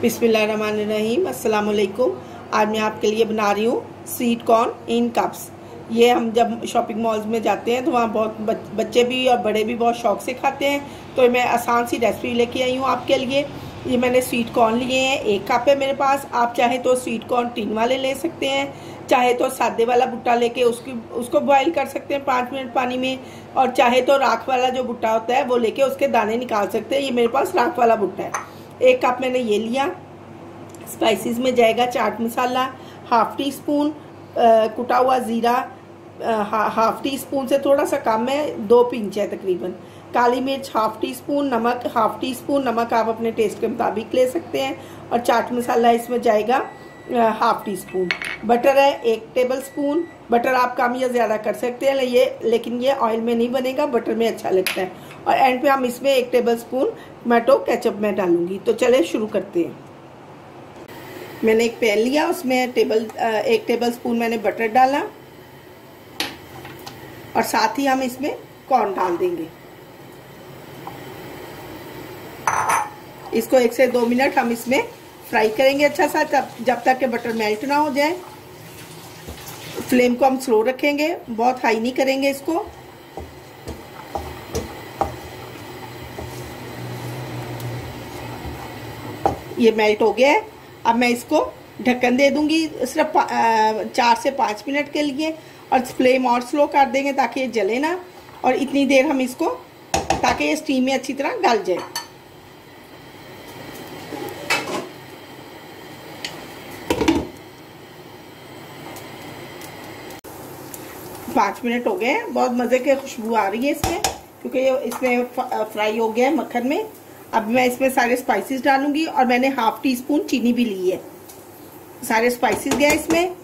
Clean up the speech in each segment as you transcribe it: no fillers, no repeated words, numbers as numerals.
बिस्मिल्लाहिर्रहमानिर्रहीम, अस्सलाम वालेकुम। आज मैं आपके लिए बना रही हूँ स्वीट कॉर्न इन कप्स। ये हम जब शॉपिंग मॉल्स में जाते हैं तो वहाँ बहुत बच्चे भी और बड़े भी बहुत शौक से खाते हैं। तो मैं आसान सी रेसिपी लेके आई हूँ आपके लिए। ये मैंने स्वीट कॉर्न लिए हैं, 1 कप है मेरे पास। आप चाहे तो स्वीट कॉर्न टिन वाले ले सकते हैं, चाहे तो सादे वाला भुट्टा लेके उसको बॉईल कर सकते हैं 5 मिनट पानी में, और चाहे तो राख वाला जो भुट्टा होता है वो लेके उसके दाने निकाल सकते हैं। ये मेरे पास राख वाला भुट्टा है। 1 कप मैंने ये लिया। स्पाइसेस में जाएगा चाट मसाला, ½ टी स्पून कुटा हुआ ज़ीरा, ½ टी स्पून से थोड़ा सा कम है, 2 पिंच है तकरीबन। काली मिर्च ½ टी स्पून, नमक ½ टी स्पून, नमक आप अपने टेस्ट के मुताबिक ले सकते हैं। और चाट मसाला इसमें जाएगा ½ टी स्पून। बटर है 1 टेबल स्पून। बटर आप कम या ज़्यादा कर सकते हैं, लेकिन ये ऑयल में नहीं बनेगा, बटर में अच्छा लगता है। और एंड पे हम इसमें 1 टेबल स्पून टमाटो केचप में डालूंगी। तो चले शुरू करते हैं। मैंने एक पैन लिया, उसमें 1 टेबल स्पून मैंने बटर डाला और साथ ही हम इसमें कॉर्न डाल देंगे। इसको 1 से 2 मिनट हम इसमें फ्राई करेंगे अच्छा सा, जब तक कि बटर मेल्ट ना हो जाए। फ्लेम को हम स्लो रखेंगे, बहुत हाई नहीं करेंगे इसको। ये मेल्ट हो गया है। अब मैं इसको ढक्कन दे दूंगी सिर्फ 4 से 5 मिनट के लिए, और फ्लेम और स्लो कर देंगे ताकि ये जले ना। और इतनी देर हम इसको, ताकि ये स्टीम में अच्छी तरह गल जाए। 5 मिनट हो गए, बहुत मज़े की खुशबू आ रही है इसमें, क्योंकि ये इसमें फ्राई हो गया है मक्खन में। अब मैं इसमें सारे स्पाइसेस डालूंगी, और मैंने ½ टी स्पून चीनी भी ली है। सारे स्पाइसेस गए इसमें,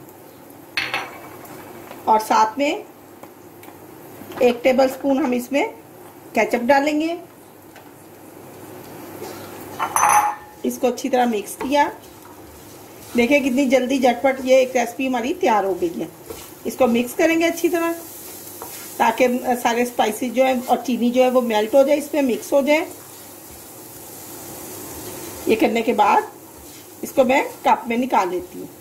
और साथ में 1 टेबल स्पून हम इसमें केचप डालेंगे। इसको अच्छी तरह मिक्स किया। देखिए कितनी जल्दी झटपट ये एक रेसिपी हमारी तैयार हो गई है। इसको मिक्स करेंगे अच्छी तरह, ताकि सारे स्पाइसेस जो है और चीनी जो है वो मेल्ट हो जाए, इसमें मिक्स हो जाए। ये करने के बाद इसको मैं कप में निकाल लेती हूँ।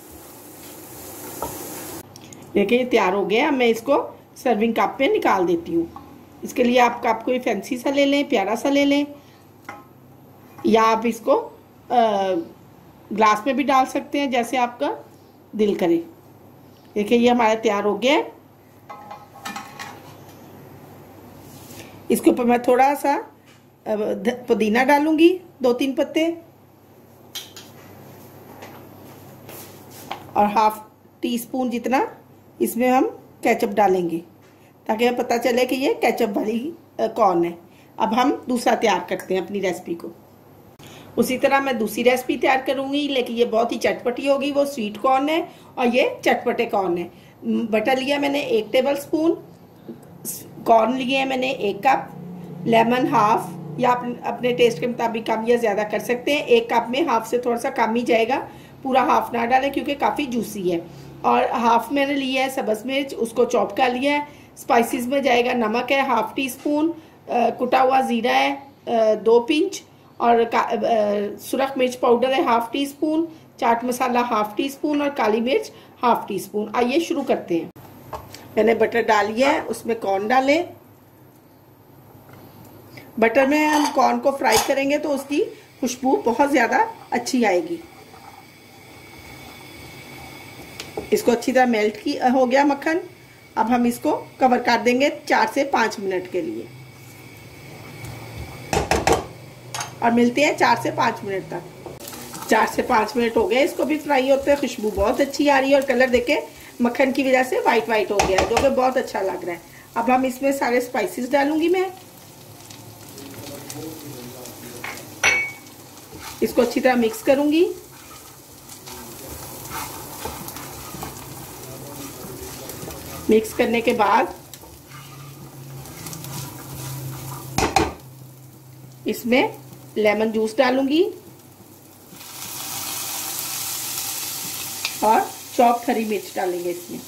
देखिए ये तैयार हो गया। मैं इसको सर्विंग कप में निकाल देती हूँ। इसके लिए आप कप कोई फैंसी सा ले लें, प्यारा सा ले लें, या आप इसको ग्लास में भी डाल सकते हैं, जैसे आपका दिल करे। देखिए ये हमारा तैयार हो गया है। इसके ऊपर मैं थोड़ा सा पुदीना डालूंगी, 2-3 पत्ते, और ½ टी स्पून जितना इसमें हम केचप डालेंगे, ताकि हमें पता चले कि ये केचप वाली कॉर्न है। अब हम दूसरा तैयार करते हैं अपनी रेसिपी को। उसी तरह मैं दूसरी रेसिपी तैयार करूंगी, लेकिन ये बहुत ही चटपटी होगी। वो स्वीट कॉर्न है और ये चटपटे कॉर्न है। बटर लिया मैंने 1 टेबल स्पून, कॉर्न लिए हैं मैंने 1 कप, लेमन ½ या अपने टेस्ट के मुताबिक कम या ज़्यादा कर सकते हैं। 1 कप में ½ से थोड़ा सा कम ही जाएगा, पूरा ½ ना डालें क्योंकि काफ़ी जूसी है। और ½ मैंने लिया है सब्ज़ मिर्च, उसको चॉप कर लिया है। स्पाइसेस में जाएगा नमक है ½ टी स्पून, कुटा हुआ ज़ीरा है 2 पिंच, और सुरख मिर्च पाउडर है ½ teaspoon, chaat masala ½ teaspoon, और काली मिर्च ½ टी स्पून। आइए शुरू करते हैं। मैंने बटर डाल लिया है, उसमें कॉर्न डालें। बटर में हम कॉर्न को फ्राई करेंगे तो उसकी खुशबू बहुत ज़्यादा अच्छी आएगी। इसको अच्छी तरह मेल्ट हो गया मक्खन। अब हम इसको कवर कर देंगे 4 से 5 मिनट के लिए, और मिलते हैं 4 से 5 मिनट तक। 4 से 5 मिनट हो गए इसको भी फ्राई होते हैं। खुशबू बहुत अच्छी आ रही है, और कलर देखे मक्खन की वजह से वाइट हो गया है, जो कि बहुत अच्छा लग रहा है। अब हम इसमें सारे स्पाइसेस डालूंगी मैं। इसको अच्छी तरह मिक्स करूंगी। मिक्स करने के बाद इसमें लेमन जूस डालूंगी, और चॉप हरी मिर्च डालेंगे इसमें।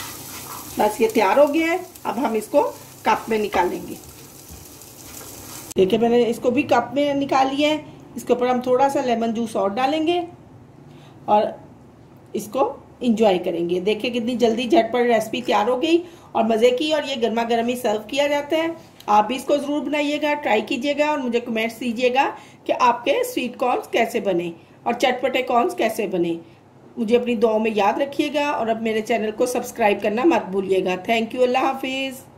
बस ये तैयार हो गया है। अब हम इसको कप में निकालेंगे। देखिए मैंने इसको भी कप में निकाल लिया है। इसके ऊपर हम थोड़ा सा लेमन जूस और डालेंगे और इसको इंजॉय करेंगे। देखिए कितनी जल्दी झटपट रेसिपी तैयार हो गई और मज़े की, और ये गर्मा गर्म ही सर्व किया जाता है। आप भी इसको ज़रूर बनाइएगा, ट्राई कीजिएगा और मुझे कमेंट्स दीजिएगा कि आपके स्वीट कॉर्न्स कैसे बने और चटपटे कॉर्न्स कैसे बने। मुझे अपनी दुआओं में याद रखिएगा और अब मेरे चैनल को सब्सक्राइब करना मत भूलिएगा। Thank you. अल्लाह हाफिज़।